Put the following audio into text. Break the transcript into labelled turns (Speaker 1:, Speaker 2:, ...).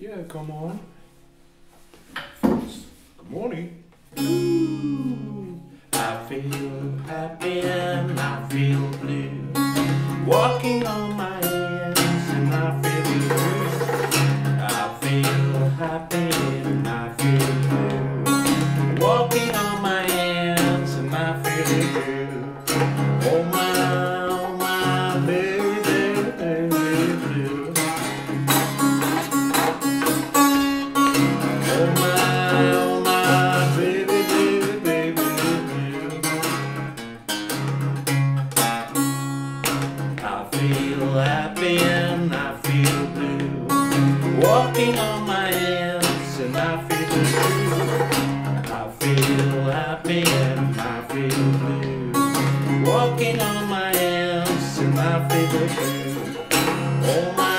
Speaker 1: Yeah, come on. Good morning. Ooh, I feel happy and I feel blue. Walking on my hands and I feel blue. I feel happy and I feel blue. Walking on my hands and I feel blue. Oh my baby, baby blue. Oh my baby, baby, baby blue. I feel happy and I feel blue. Walking on my hands and I feel blue. I feel happy and I feel blue. Walking on my hands and I feel blue. Oh my